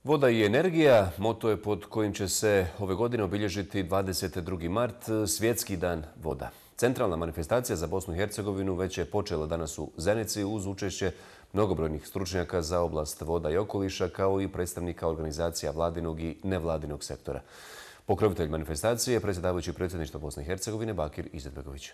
Voda i energija, moto je pod kojim će se ove godine obilježiti 22. mart, Svjetski dan voda. Centralna manifestacija za Bosnu i Hercegovinu već je počela danas u Zenici uz učešće mnogobrojnih stručnjaka za oblast voda i okoliša, kao i predstavnika organizacija vladinog i nevladinog sektora. Pokrovitelj manifestacije je predsjedavajući predsjedništva Bosne i Hercegovine Bakir Izetbegović.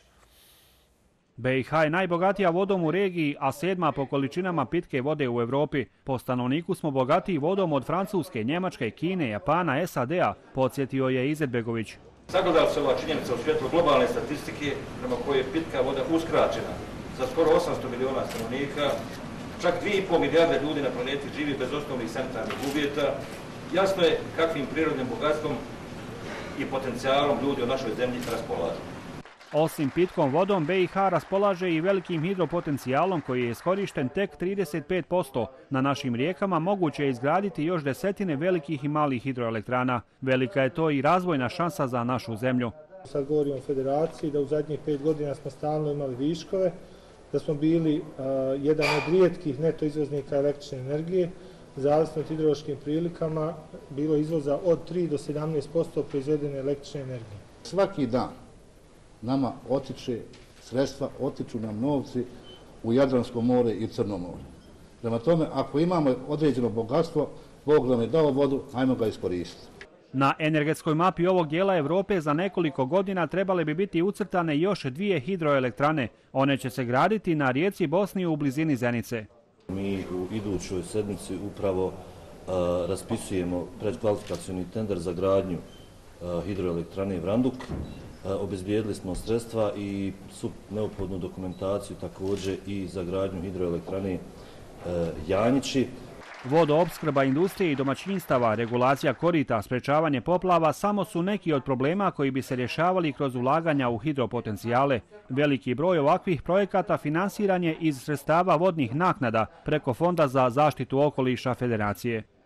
BiH je najbogatija vodom u regiji, a 7. po količinama pitke vode u Europi. Po stanovniku smo bogatiji vodom od Francuske, Njemačke, Kine, Japana, SAD-a, podsjetio je Izetbegović. Sagledala se ova činjenica u svjetlu globalne statistike prema kojoj je pitka voda uskraćena za skoro 800 miliona stanovnika, čak 2,5 milijarde ljudi na planeti živi bez osnovnih sanitarnih uvjeta. Jasno je kakvim prirodnim bogatstvom i potencijalom ljudi u našoj zemlji raspolažu. Osim pitkom vodom, BiH raspolaže i velikim hidropotencijalom koji je iskorišten tek 35%. Na našim rijekama moguće je izgraditi još desetine velikih i malih hidroelektrana. Velika je to i razvojna šansa za našu zemlju. Sad govorimo o federaciji, da u zadnjih 5 godina smo stalno imali viškove, da smo bili jedan od rijetkih neto izvoznika električne energije. Zavisno od hidrološkim prilikama bilo izvoza od 3 do 17% proizvedene električne energije. Svaki dan nama otiče sredstva, otiču nam novci u Jadransko more i Crno more. Prema tome, ako imamo određeno bogatstvo, Bog nam je dao vodu, ajmo ga iskoristiti. Na energetskoj mapi ovog dijela Europe za nekoliko godina trebale bi biti ucrtane još 2 hidroelektrane. One će se graditi na rijeci Bosni u blizini Zenice. Mi u idućoj sedmici upravo raspisujemo predkvalifikacioni tender za gradnju hidroelektrane Vranduk. Obezbijedili smo sredstva i neophodnu dokumentaciju također i za gradnju hidroelektrane Janjići. Vodoopskrba industrije i domaćinstava, regulacija korita, sprečavanje poplava samo su neki od problema koji bi se rješavali kroz ulaganja u hidropotencijale. Veliki broj ovakvih projekata finansiran je iz sredstava vodnih naknada preko Fonda za zaštitu okoliša Federacije.